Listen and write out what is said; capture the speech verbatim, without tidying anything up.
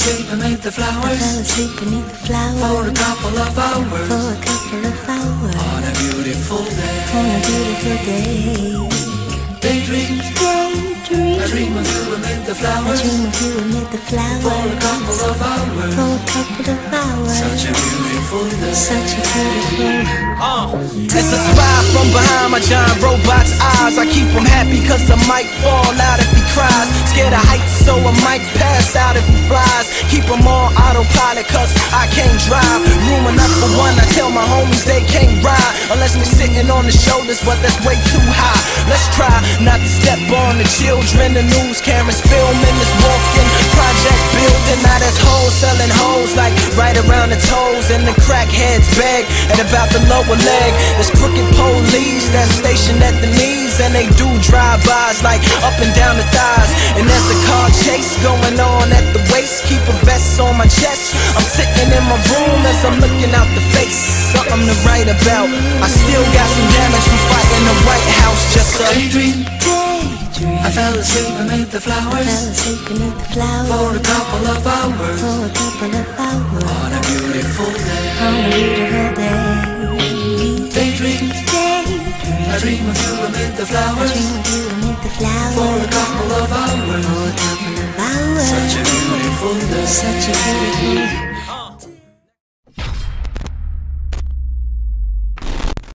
asleep beneath the flowers. I fell asleep beneath the flowers For a couple of hours. For a couple of hours. On a beautiful day. On a beautiful day. Daydream. Daydream. I dream of you amid the I flowers. dream of you amid the flowers. For a couple of hours. For a couple of hours. Such a beautiful day. Such a beautiful. Uh, it's a spy from behind my giant robot's eyes. I keep him happy cause I might fall out if he cries. Scared of heights so I might pass out if he flies. Keep him on autopilot cause I can't drive. Room enough for one, I tell my homies they can't ride unless they're sitting on the shoulders, but that's way too high. Let's try not to step on the children. The news cameras filming this walking project building. Now there's hoes selling hoes like right around the toes. And the crackheads beg at about the lower leg. There's crooked police that's stationed at the knees, and they do drive-bys like up and down the thighs. And there's a car chase going on at the waist. Keep a vest on my chest. I'm sitting in my room as I'm looking out the face. Something to write about. I still got some damage from fighting the White House. Just a daydream. Daydream. I fell asleep beneath the flowers. I fell asleep beneath the flowers. For a couple of hours. For a couple of hours. On a beautiful day. On a beautiful day. Daydream. Daydream. I dream of you amid the I flowers. dream of you amid the flowers. For a couple of hours. For a couple of hours. Such a beautiful day. Such a beautiful